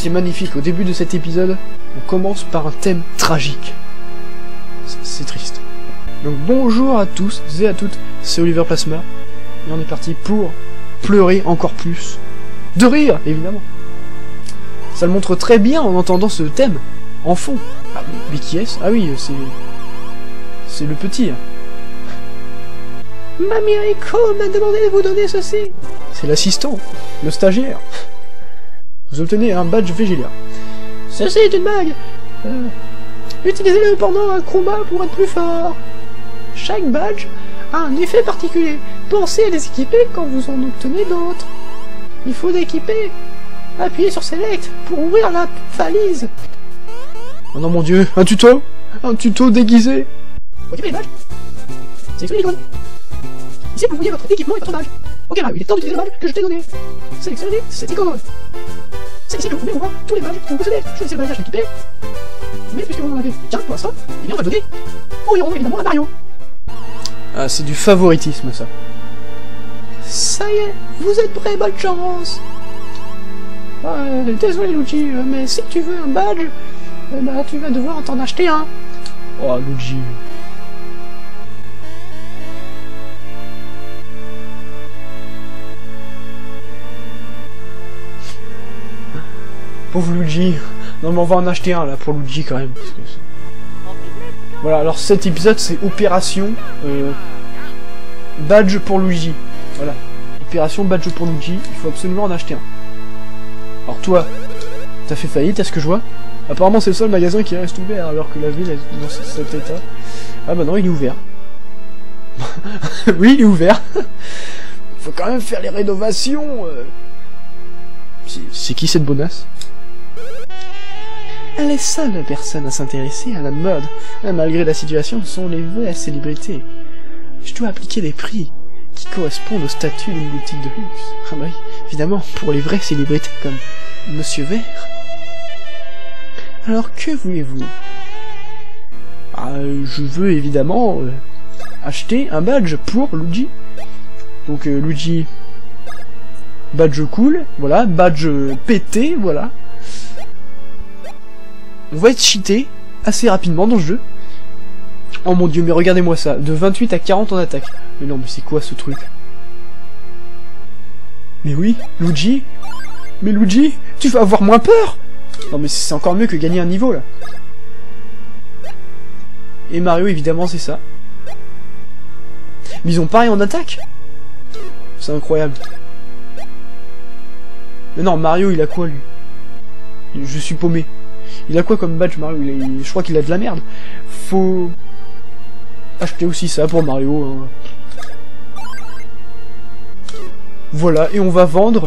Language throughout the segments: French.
c'est magnifique. Au début de cet épisode, on commence par un thème tragique. C'est triste. Donc bonjour à tous et à toutes, c'est Oliver Plasma. Et on est parti pour pleurer encore plus. De rire, évidemment. Ça le montre très bien en entendant ce thème, en fond. Ah, mais qui est-ce? Ah oui, c'est le petit. Mamie Rico m'a demandé de vous donner ceci. C'est l'assistant, le stagiaire. Vous obtenez un badge VGLR. Ceci est une bague. Utilisez-le pendant un combat pour être plus fort. Chaque badge a un effet particulier. Pensez à les équiper quand vous en obtenez d'autres. Il faut l'équiper. Appuyez sur Select pour ouvrir la valise. Oh non mon dieu, un tuto? Un tuto déguisé. Occupez les badges. Sélectionnez l'icône. Ici vous voyez votre équipement et votre badge. Ok, là, il est temps d'utiliser le badge que je t'ai donné. Sélectionnez cette icône. C'est ici que vous pouvez voir tous les badges que vous possédez. Choisissez le badge à équiper. Mais puisque vous en avez qu'un pour l'instant, eh bien on va le donner au héros évidemment à Mario. Ah, c'est du favoritisme ça. Ça y est, vous êtes prêts, bonne chance. Désolé Luigi, mais si tu veux un badge, bah tu vas devoir t'en acheter un. Oh Luigi. Pauvre Luigi. Non mais on va en acheter un là pour Luigi quand même. Parce que voilà, alors cet épisode c'est opération badge pour Luigi. Voilà. Opération badge pour Luigi, il faut absolument en acheter un. Alors toi, t'as fait faillite, est-ce que je vois? Apparemment c'est le seul magasin qui reste ouvert alors que la ville est dans cet état. Ah bah non, il est ouvert. Oui, il est ouvert. Il faut quand même faire les rénovations. C'est qui cette bonasse? Elle est seule personne à s'intéresser à la mode. Malgré la situation, ce sont les vraies célébrités. Je dois appliquer des prix qui correspondent au statut d'une boutique de luxe. Ah bah oui, évidemment, pour les vraies célébrités comme Monsieur Vert. Alors que voulez-vous? Ah, je veux évidemment acheter un badge pour Luigi. Donc Luigi, badge cool, voilà, badge pété, voilà. On va être cheaté assez rapidement dans le jeu. Oh mon dieu, mais regardez-moi ça, de 28 à 40 en attaque. Mais non, mais c'est quoi ce truc? Mais oui, Luigi? Mais Luigi, tu vas avoir moins peur? Non mais c'est encore mieux que gagner un niveau là. Et Mario évidemment c'est ça. Mais ils ont pareil en attaque. C'est incroyable. Mais non, Mario il a quoi lui? Je suis paumé. Il a quoi comme badge Mario? Je crois qu'il a de la merde. Faut acheter aussi ça pour Mario. Hein. Voilà, et on va vendre.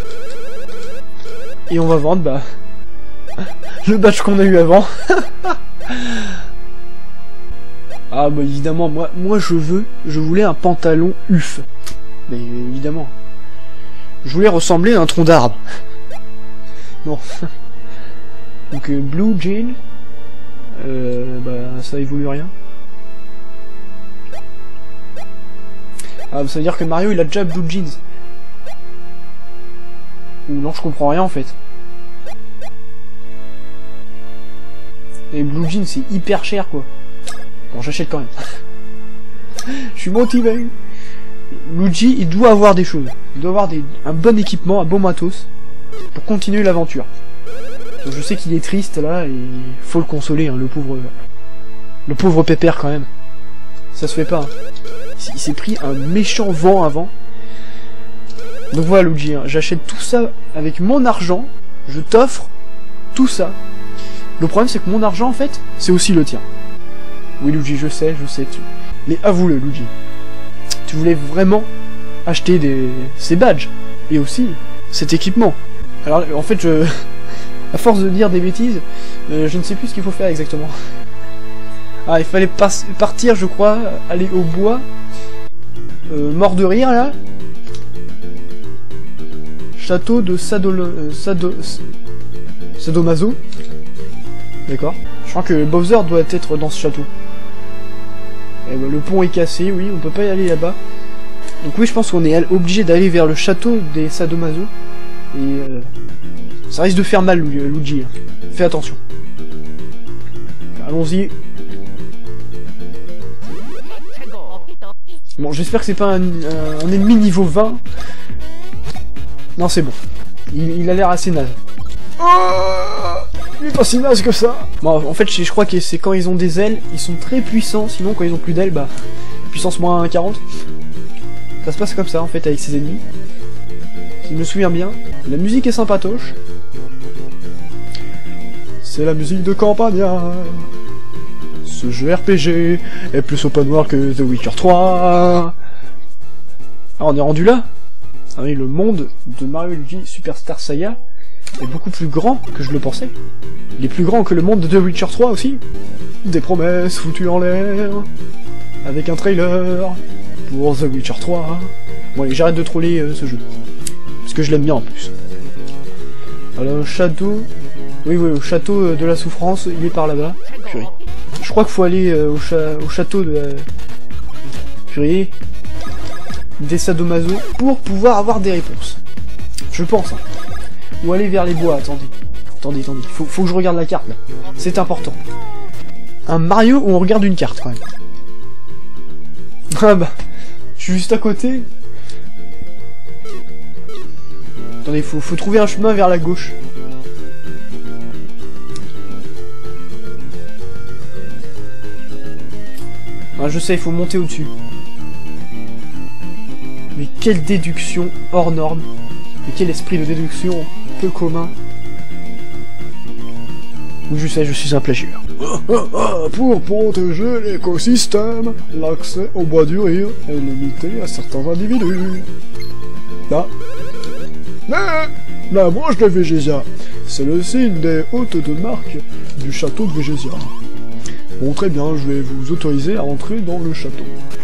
Et on va vendre, bah... le badge qu'on a eu avant. Ah bah évidemment, moi je voulais un pantalon UF. Mais évidemment. Je voulais ressembler à un tronc d'arbre. Non. Donc blue jean. Bah ça évolue rien. Ah ça veut dire que Mario il a déjà blue jeans. Ou non, je comprends rien en fait. Et blue jeans c'est hyper cher quoi. Bon j'achète quand même. Je suis motivé. Luigi il doit avoir des choses. Il doit avoir un bon équipement, un bon matos pour continuer l'aventure. Je sais qu'il est triste là et il faut le consoler, hein, le pauvre pépère quand même. Ça se fait pas. Hein. Il s'est pris un méchant vent avant. Donc voilà Luigi, hein, j'achète tout ça avec mon argent. Je t'offre tout ça. Le problème c'est que mon argent en fait, c'est aussi le tien. Oui Luigi, je sais, mais avoue-le Luigi. Tu voulais vraiment acheter ces badges et aussi cet équipement. Alors en fait à force de dire des bêtises, je ne sais plus ce qu'il faut faire exactement. Ah, il fallait partir, je crois, aller au bois, mort de rire là. Château de Sadomaso. D'accord. Je crois que Bowser doit être dans ce château. Et ben, le pont est cassé, oui, on peut pas y aller là-bas. Donc oui, je pense qu'on est obligé d'aller vers le château des Sadomaso. Et Ça risque de faire mal, Luigi. Hein. Fais attention. Allons-y. Bon, j'espère que c'est pas un ennemi niveau 20. Non, c'est bon. Il a l'air assez naze. Oh, il est pas si naze que ça. Bon, en fait, je crois que c'est quand ils ont des ailes, ils sont très puissants. Sinon, quand ils ont plus d'ailes, bah, puissance moins 40. Ça se passe comme ça, en fait, avec ses ennemis. Si je me souviens bien. La musique est sympatoche. C'est la musique de Campania. Ce jeu RPG est plus open world que The Witcher 3. Ah, on est rendu là. Ah oui, le monde de Mario et Luigi Superstar Saga est beaucoup plus grand que je le pensais. Il est plus grand que le monde de The Witcher 3 aussi. Des promesses foutues en l'air, avec un trailer pour The Witcher 3. Bon allez, j'arrête de troller ce jeu. Parce que je l'aime bien en plus. Alors, château... Oui, au château de la souffrance, il est par là-bas. Purée. Je crois qu'il faut aller au château de la... Purée. Des sadomaso pour pouvoir avoir des réponses. Je pense. Hein. Ou aller vers les bois, attendez. Attendez. Faut que je regarde la carte, là. C'est important. Un Mario où on regarde une carte, quand même. Ah bah... Je suis juste à côté. Attendez, faut trouver un chemin vers la gauche. Ah, je sais, il faut monter au-dessus. Mais quelle déduction hors norme. Mais quel esprit de déduction peu commun. Oui, je sais, je suis un plagieur. Pour protéger l'écosystème, l'accès au bois du rire est limité à certains individus. Là. La branche de Végésia. C'est le signe des hôtes de marque du château de Végésia. Bon, très bien, je vais vous autoriser à entrer dans le château.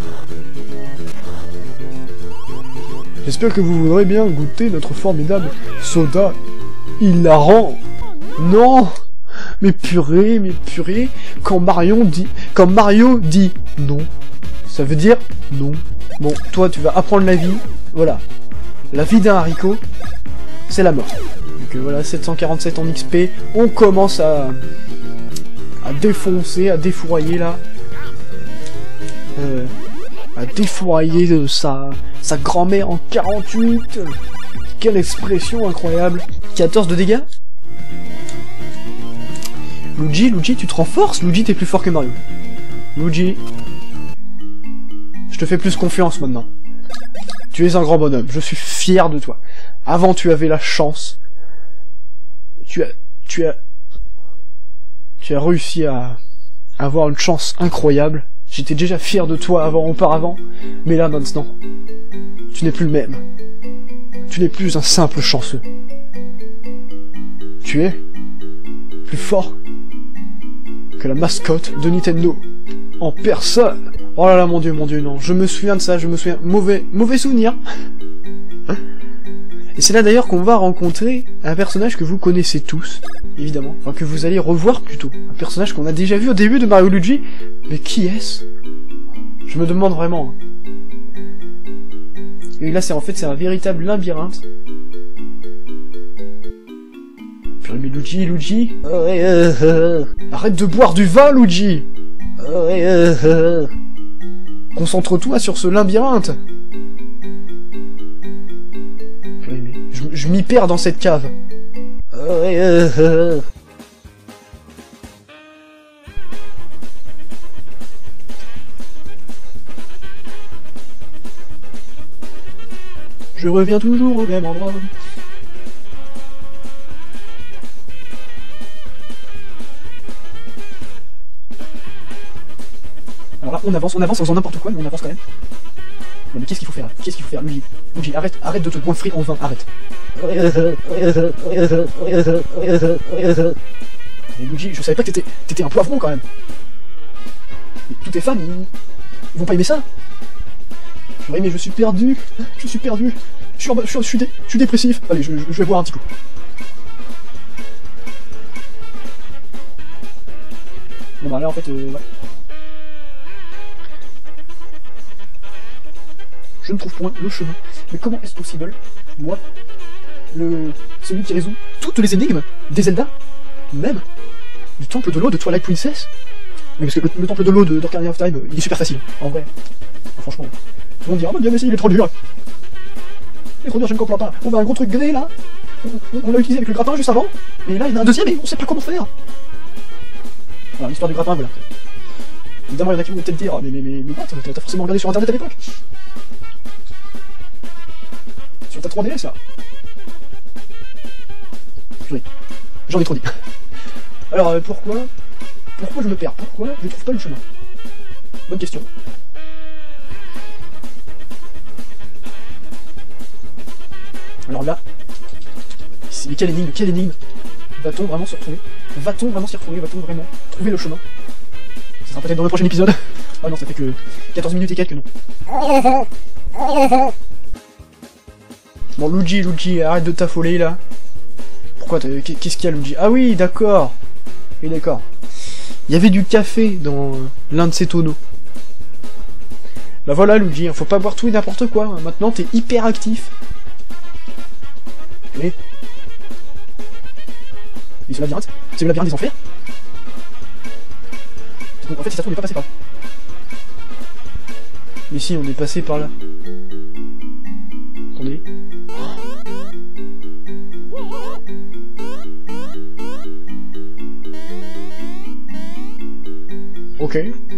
J'espère que vous voudrez bien goûter notre formidable soda hilarant. Non! Mais purée, quand Mario dit non, ça veut dire non. Bon, toi tu vas apprendre la vie, voilà. La vie d'un haricot, c'est la mort. Donc voilà, 747 en XP, on commence à défoncer, à défourailler là. À défourailler sa grand-mère en 48. Quelle expression incroyable. 14 de dégâts. Luigi, tu te renforces. Luigi, t'es plus fort que Mario. Luigi, je te fais plus confiance maintenant. Tu es un grand bonhomme, je suis fier de toi. Avant, tu avais la chance. Tu as réussi à avoir une chance incroyable. J'étais déjà fier de toi auparavant, mais là maintenant, tu n'es plus le même. Tu n'es plus un simple chanceux. Tu es plus fort que la mascotte de Nintendo. En personne. Oh là là, mon dieu, non. Je me souviens de ça, Mauvais souvenir. Et c'est là d'ailleurs qu'on va rencontrer un personnage que vous connaissez tous, évidemment. Enfin, que vous allez revoir plutôt. Un personnage qu'on a déjà vu au début de Mario Luigi. Mais qui est-ce? Je me demande vraiment. Et là, c'est un véritable labyrinthe. Purée, mais Luigi... Arrête de boire du vin, Luigi. Concentre-toi sur ce labyrinthe. Purée, mais... Je m'y perds dans cette cave. Je reviens toujours au même endroit. Alors là, on avance en faisant n'importe quoi, mais on avance quand même. Non mais qu'est-ce qu'il faut faire là? Qu'est-ce qu'il faut faire, Luigi? Luigi, arrête de te goinfrer en vain, arrête. Mais Luigi, je savais pas que t'étais un poivron quand même. Et tous tes fans, ils vont pas aimer ça. Purée, mais je suis perdu. Je suis dépressif. Allez, je vais boire un petit coup. Bon bah là en fait, ouais. Je ne trouve point le chemin. Mais comment est-ce possible? Moi, celui qui résout toutes les énigmes des Zelda, même du temple de l'eau de Twilight Princess. Oui, parce que le temple de l'eau de Ocarina of Time, il est super facile, en vrai. Franchement, tout le monde dit, ah bah bien mais si, il est trop dur. Il est trop dur, je ne comprends pas. On va un gros truc gré là, on l'a utilisé avec le grappin juste avant, et là il y en a un deuxième et on sait pas comment faire. Voilà, l'histoire du grappin, voilà. Évidemment, il y en a qui vont peut-être dire, mais what, t'as forcément regardé sur internet à l'époque. Sur ta 3DS là. J'en ai trop dit. Alors, pourquoi je me perds? Pourquoi je trouve pas le chemin? Bonne question. Alors là, mais quelle énigme? Va-t-on vraiment s'y retrouver? Va-t-on vraiment trouver le chemin? Ça sera peut-être dans le prochain épisode. Ah non, ça fait que 14 minutes et quelques, non. Bon, Luigi, arrête de t'affoler, là. Pourquoi? Qu'est-ce qu'il y a, Luigi? Ah oui, d'accord. Oui, d'accord. Il y avait du café dans l'un de ces tonneaux. Bah voilà, Luigi, faut pas boire tout et n'importe quoi. Maintenant, t'es hyper actif. Oui. Mais ce labyrinthe, c'est le labyrinthe des enfers. Donc, en fait, si ça se trouve, on n'est pas passé par là. Mais si, on est passé par là. Attendez. Ok.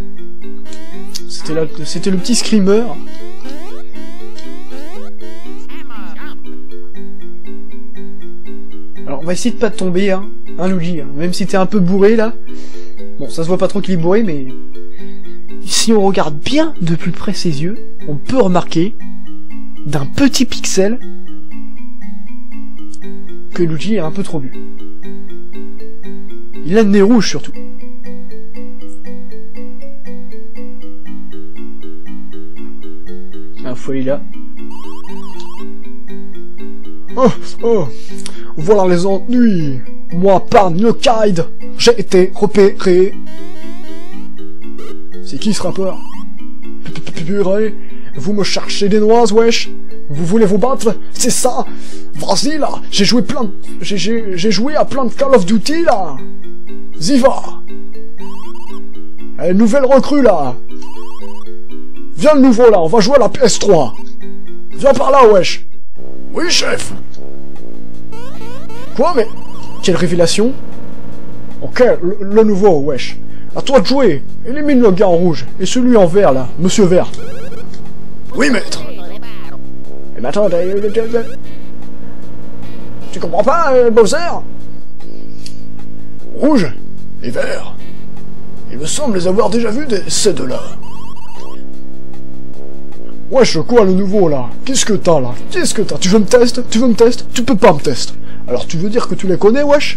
C'était le petit screamer. Alors, on va essayer de pas tomber, hein, Luigi, hein. Même si t'es un peu bourré, là. Bon, ça se voit pas trop qu'il est bourré, mais... Si on regarde bien de plus près ses yeux, on peut remarquer, d'un petit pixel, que Luigi est un peu trop bu. Il a le nez rouge, surtout. Ah, faut aller là. Oh, voilà les ennuis. Moi, par Nukide, j'ai été repéré. C'est qui ce rappeur? Purée, vous me cherchez des noises, wesh? Vous voulez vous battre? C'est ça? Vas-y là, j'ai joué à plein de Call of Duty là. Ziva. Nouvelle recrue là. Viens le nouveau là, on va jouer à la PS3. Viens par là, wesh. Oui, chef. Quoi, mais... Quelle révélation? Ok, le nouveau, wesh. À toi de jouer. Élimine le gars en rouge. Et celui en vert, là. Monsieur Vert. Oui, maître. Mais attends, tu comprends pas, Bowser? Rouge et vert. Il me semble les avoir déjà vus, ces deux-là. Wesh, quoi, le nouveau, là? Qu'est-ce que t'as, là? Qu'est-ce que t'as? Tu veux me tester? Tu peux pas me tester. Alors, tu veux dire que tu les connais, wesh?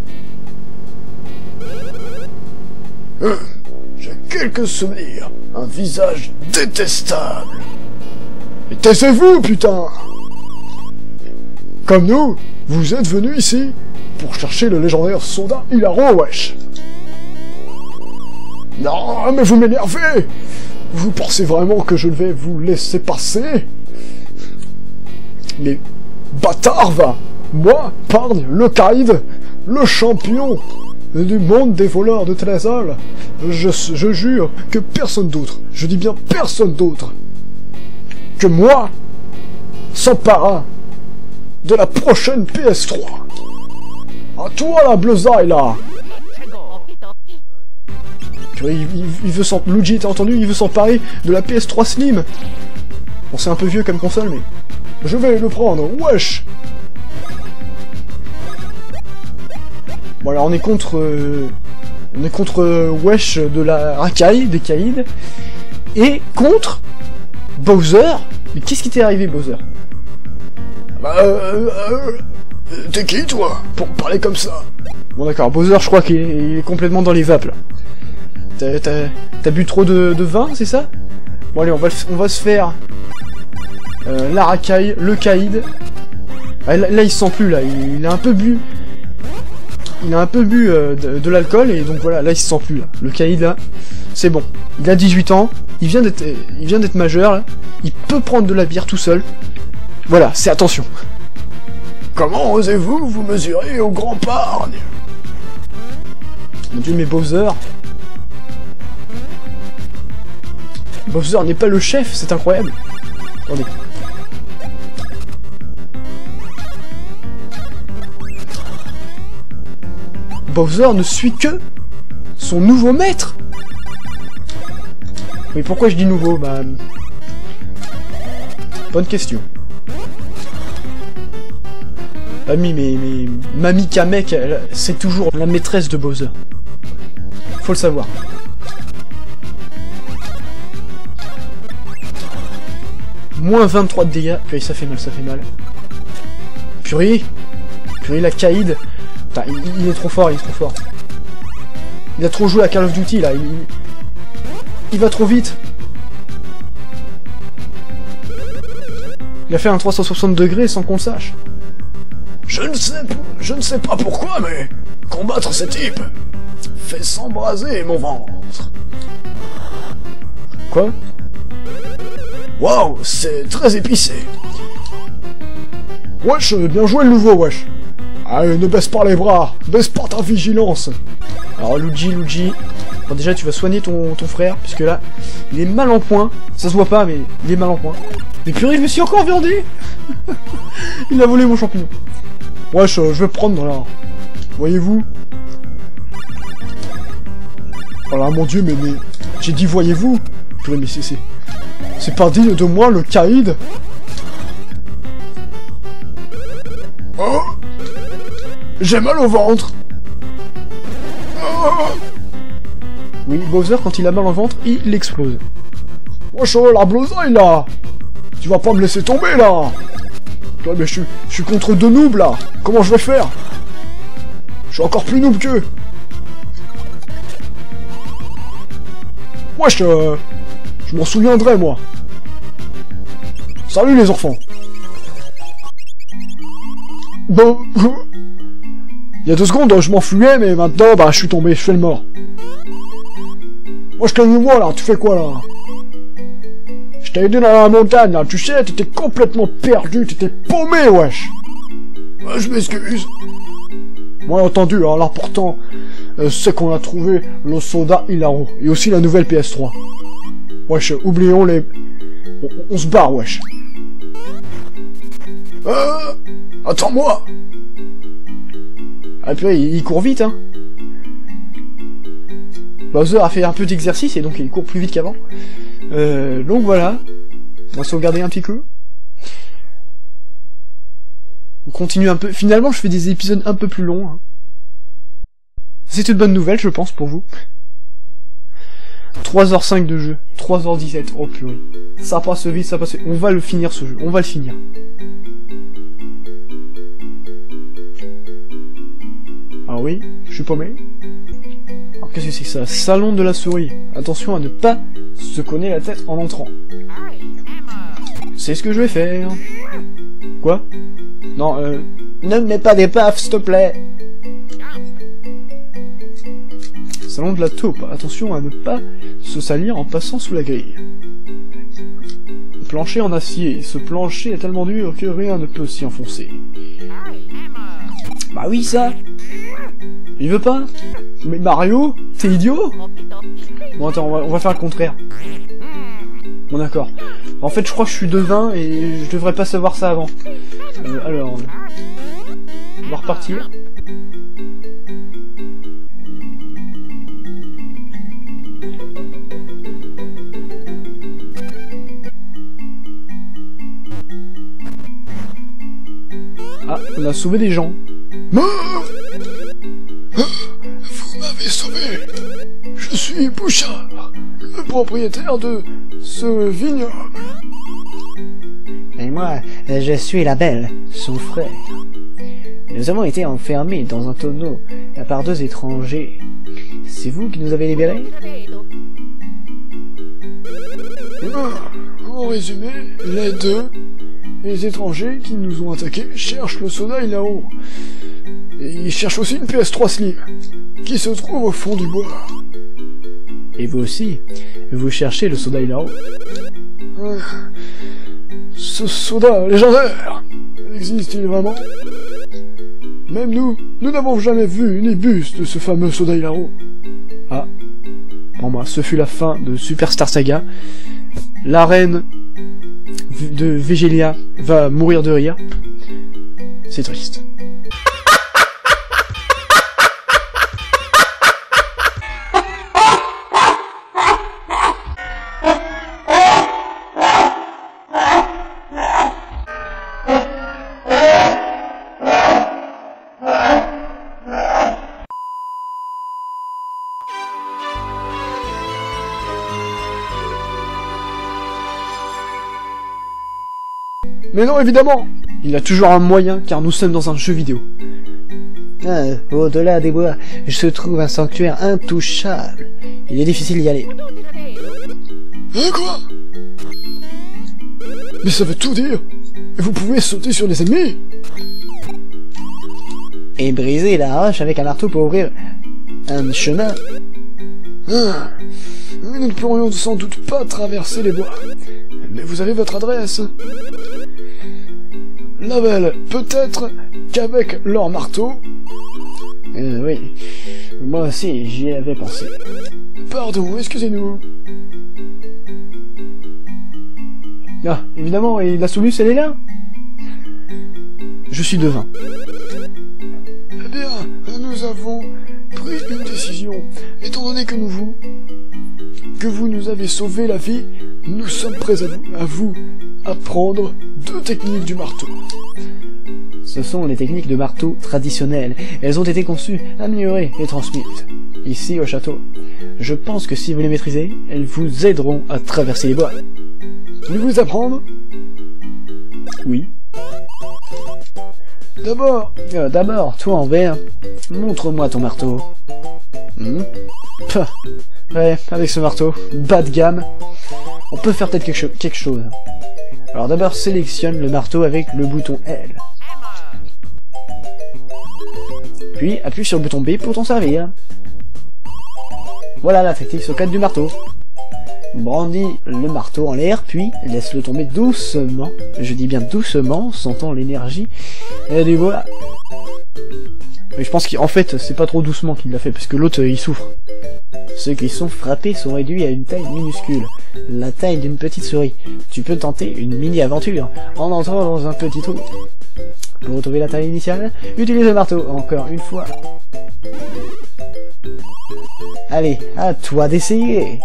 J'ai quelques souvenirs. Un visage détestable. Mais taisez-vous, putain! Comme nous, vous êtes venus ici pour chercher le légendaire Soda Hilaro, wesh. Non, mais vous m'énervez! Vous pensez vraiment que je vais vous laisser passer? Les bâtards, va! Moi, Pargne, le Kaïd, le champion du monde des voleurs de trésors, je jure que personne d'autre, je dis bien personne d'autre, que moi, s'empara de la prochaine PS3. À toi la bleusaille là! Il veut s'en... Luigi, t'as entendu? Il veut s'emparer de la PS3 Slim. Bon, c'est un peu vieux comme console, mais... Je vais le prendre, wesh! Bon, alors on est contre wesh de la racaille, des caïds, et contre Bowser. Mais qu'est-ce qui t'est arrivé, Bowser? T'es qui, toi, pour parler comme ça? Bon d'accord, Bowser, je crois qu'il est complètement dans les vapes, là. T'as bu trop de vin, c'est ça? Bon allez, on va se faire la racaille, le caïd. Ah, là, il se sent plus, là, il a un peu bu... Il a un peu bu de l'alcool, et donc voilà, là il se sent plus, là. Le caïd, là, c'est bon. Il a 18 ans, il vient d'être majeur, là. Il peut prendre de la bière tout seul. Voilà, c'est attention. Comment osez-vous vous mesurer au grand pargne? Mon dieu, mais Bowser... Bowser n'est pas le chef, c'est incroyable. Attendez. Bowser ne suit que son nouveau maître. Mais pourquoi je dis nouveau? Bah... Bonne question. Mamie, mais Mamie Kamek, c'est toujours la maîtresse de Bowser. Faut le savoir. Moins 23 de dégâts. Purée, ça fait mal, ça fait mal. Purée, la Kaïd. Putain, il est trop fort, il est trop fort. Il a trop joué à Call of Duty, là. Il va trop vite. Il a fait un 360 degrés sans qu'on le sache. Je ne sais pas pourquoi, mais combattre ces types fait s'embraser mon ventre. Quoi? Waouh, c'est très épicé. Wesh, bien joué le nouveau, wesh. Allez, ne baisse pas les bras, baisse pas ta vigilance. Alors Luigi, bon, déjà tu vas soigner ton frère, puisque là, il est mal en point. Ça se voit pas, mais il est mal en point. Mais purée, je me suis encore viandé. Il a volé mon champignon. Wesh, je vais prendre là. Voyez-vous? Oh là, mon dieu, mais j'ai dit voyez-vous? Purée, mais c'est pas digne de moi, le Kaïd. Oh, j'ai mal au ventre. Oh. Oui, Bowser, quand il a mal au ventre, il explose. Wesh, la blousaille, là. Tu vas pas me laisser tomber, là. Ouais, mais je suis contre deux noobs, là. Comment je vais faire? Je suis encore plus noob qu'eux. Wesh, je m'en souviendrai, moi. Salut, les enfants. Bon... Il y a 2 secondes, je m'enfuyais, mais maintenant, bah, je suis tombé, je fais le mort. Wesh, calme-moi, là. Tu fais quoi, là? Je t'ai aidé dans la montagne, là. Tu sais, t'étais complètement perdu, t'étais paumé, wesh. Je m'excuse. Moi, entendu, hein, là, pourtant, c'est qu'on a trouvé le soda Hilaro. Et aussi la nouvelle PS3. Wesh, oublions les... On se barre, wesh. Attends-moi. Ah, puis il court vite, hein. Bowser a fait un peu d'exercice, et donc il court plus vite qu'avant. Donc voilà. On va sauvegarder un petit peu. On continue un peu. Finalement, je fais des épisodes un peu plus longs. Hein. C'est une bonne nouvelle, je pense, pour vous. 3h05 de jeu. 3h17. Oh purée. Ça passe vite, ça passe vite. On va le finir, ce jeu. On va le finir. Ah oui, je suis paumé. Alors qu'est-ce que c'est que ça? Salon de la souris. Attention à ne pas se cogner la tête en entrant. C'est ce que je vais faire. Quoi? Non, ne mets pas des baffes, s'il te plaît. Salon de la taupe. Attention à ne pas se salir en passant sous la grille. Plancher en acier. Ce plancher est tellement dur que rien ne peut s'y enfoncer. Bah oui, ça. Il veut pas? Mais Mario, t'es idiot? Bon attends, on va faire le contraire. Bon d'accord. En fait je crois que je suis devin et je devrais pas savoir ça avant. Alors... on va repartir. Ah, on a sauvé des gens. Vous m'avez sauvé. Je suis Bouchard, le propriétaire de ce vignoble. Et moi, je suis la Belle, son frère. Nous avons été enfermés dans un tonneau par 2 étrangers. C'est vous qui nous avez libérés? En résumé, les étrangers qui nous ont attaqués cherchent le soda Hilaro. Et ils cherchent aussi une PS3 Slim, qui se trouve au fond du bois. Et vous aussi, vous cherchez le soda Hilaro. Ce soda légendaire, existe-t-il vraiment? Même nous n'avons jamais vu ni buste de ce fameux Soda Ilaro. Ah. Pour moi, ce fut la fin de Superstar Saga. La reine de Végélia va mourir de rire. C'est triste. Mais non, évidemment! Il y a toujours un moyen, car nous sommes dans un jeu vidéo. Ah, au-delà des bois, se trouve un sanctuaire intouchable. Il est difficile d'y aller. Hein, quoi? Mais ça veut tout dire! Et vous pouvez sauter sur les ennemis! Et briser la roche avec un marteau pour ouvrir un chemin. Ah, nous ne pourrions sans doute pas traverser les bois. Mais vous avez votre adresse. Label, peut-être qu'avec leur marteau... Oui, moi aussi j'y avais pensé. Pardon, excusez-nous. Ah, évidemment, et la solution elle est là. Je suis devin. Eh bien, nous avons pris une décision. Étant donné que vous nous avez sauvé la vie, nous sommes prêts à vous apprendre 2 techniques du marteau. Ce sont les techniques de marteau traditionnelles. Elles ont été conçues, améliorées et transmises. Ici au château. Je pense que si vous les maîtrisez, elles vous aideront à traverser les bois. Voulez-vous apprendre? Oui. D'abord, toi en vert, montre-moi ton marteau. Pah. Ouais, avec ce marteau, bas de gamme, on peut faire peut-être quelque chose. Alors d'abord, sélectionne le marteau avec le bouton L. Puis, appuie sur le bouton B pour t'en servir. Voilà la tactique secrète du marteau. Brandis le marteau en l'air, puis laisse-le tomber doucement. Je dis bien doucement, sentant l'énergie du bois. Mais je pense qu'en fait, c'est pas trop doucement qu'il l'a fait, parce que l'autre, il souffre. Ceux qui sont frappés sont réduits à une taille minuscule, la taille d'une petite souris. Tu peux tenter une mini-aventure en entrant dans un petit trou. Pour retrouver la taille initiale, utilise le marteau, encore une fois. Allez, à toi d'essayer.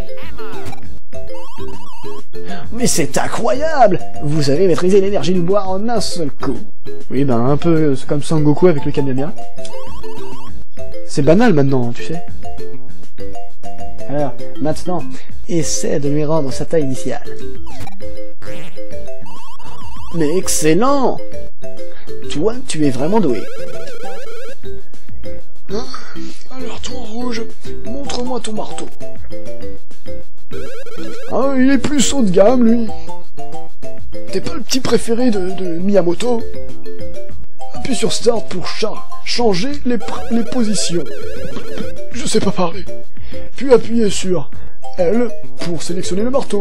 Mais c'est incroyable! Vous avez maîtrisé l'énergie du bois en un seul coup. Oui, ben un peu comme Sangoku avec le Kamehameha. C'est banal maintenant, tu sais. Alors, maintenant, essaie de lui rendre sa taille initiale. Mais excellent! Toi, tu es vraiment doué. Alors toi en rouge, montre-moi ton marteau. Ah, il est plus haut de gamme, lui. T'es pas le petit préféré de Miyamoto? Appuie sur Start pour changer les positions. Je sais pas parler. Puis appuyez sur L pour sélectionner le marteau.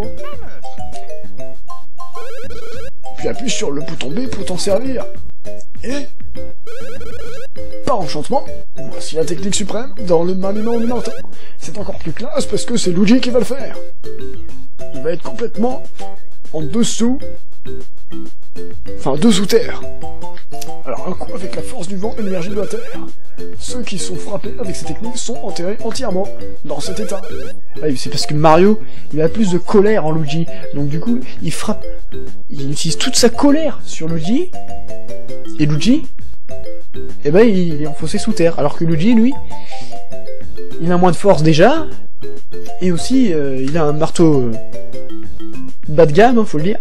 Puis appuie sur le bouton B pour t'en servir. Et... par enchantement, voici la technique suprême dans le maniement du marteau. C'est encore plus classe parce que c'est Luigi qui va le faire. Il va être complètement en dessous... enfin, dessous terre. Alors un coup avec la force du vent et l'énergie de la terre. Ceux qui sont frappés avec ces techniques sont enterrés entièrement dans cet état. Ah, c'est parce que Mario, il a plus de colère en Luigi. Donc du coup, il frappe... il utilise toute sa colère sur Luigi. Et Luigi, eh ben il est enfoncé sous terre. Alors que Luigi, lui, il a moins de force déjà. Et aussi, il a un marteau bas de gamme, hein, faut le dire.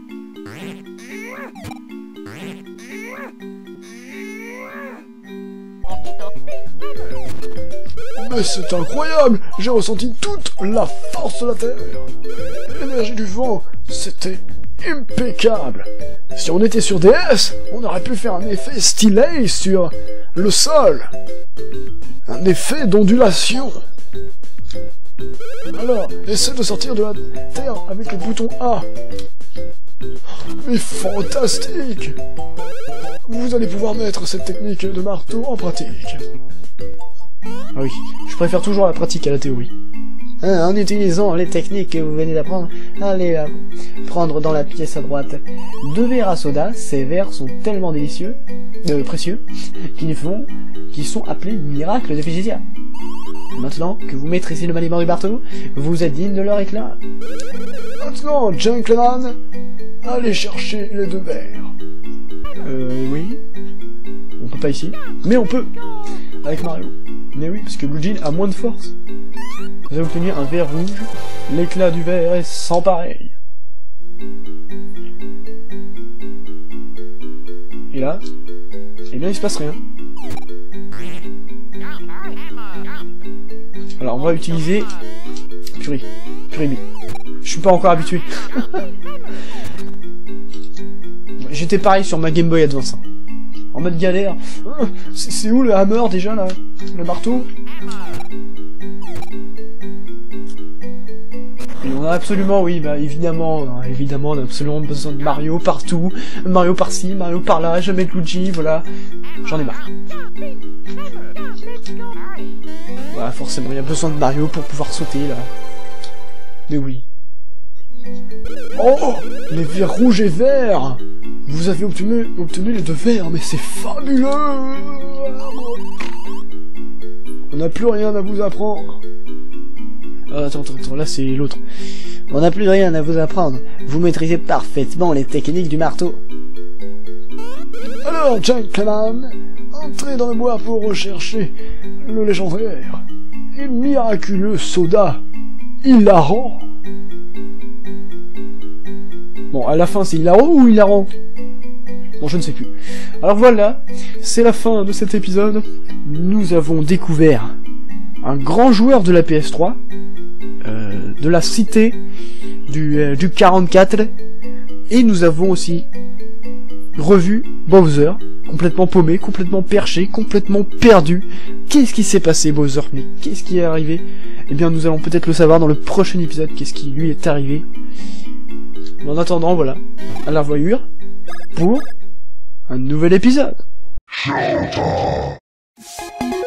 Mais c'est incroyable! J'ai ressenti toute la force de la terre! L'énergie du vent, c'était impeccable! Si on était sur DS, on aurait pu faire un effet stylé sur le sol! Un effet d'ondulation! Alors, essaie de sortir de la terre avec le bouton A! Mais fantastique! vous allez pouvoir mettre cette technique de marteau en pratique. Ah oui, je préfère toujours la pratique à la théorie. En utilisant les techniques que vous venez d'apprendre, allez prendre dans la pièce à droite 2 verres à soda. Ces verres sont tellement délicieux, précieux, qu'ils sont appelés miracles de Physitia. Maintenant que vous maîtrisez le maniement du marteau, vous êtes digne de leur éclat. Maintenant, gentlemen, allez chercher les 2 verres. Oui. On peut pas ici, mais on peut avec Mario. Mais oui, parce que Blue Jean a moins de force. Vous allez obtenir un verre rouge. L'éclat du verre est sans pareil. Et là, eh bien il se passe rien. Alors on va utiliser... Purée. Je suis pas encore habitué. J'étais pareil sur ma Game Boy Advance. Hein. En mode galère. C'est où le hammer déjà là? Le marteau? Et on a absolument, oui, bah évidemment, on a absolument besoin de Mario partout. Mario par-ci, Mario par-là, jamais de Luigi, voilà. J'en ai marre. Voilà, forcément, il y a besoin de Mario pour pouvoir sauter là. Mais oui. Oh, les verres rouges et verts. Vous avez obtenu les 2 verres, mais c'est fabuleux. On n'a plus rien à vous apprendre. Attends, là c'est l'autre. On n'a plus rien à vous apprendre. Vous maîtrisez parfaitement les techniques du marteau. Alors, gentlemen, entrez dans le bois pour rechercher le légendaire et miraculeux soda hilarant. Bon, à la fin c'est Hilaro ou hilarant? Bon, je ne sais plus. Alors voilà, c'est la fin de cet épisode. Nous avons découvert un grand joueur de la PS3, de la cité du 44, et nous avons aussi revu Bowser, complètement paumé, complètement perché, complètement perdu. Qu'est-ce qui s'est passé, Bowser? Mais qu'est-ce qui est arrivé? Eh bien, nous allons peut-être le savoir dans le prochain épisode, qu'est-ce qui lui est arrivé. Mais en attendant, voilà, à la revoyure pour un nouvel épisode.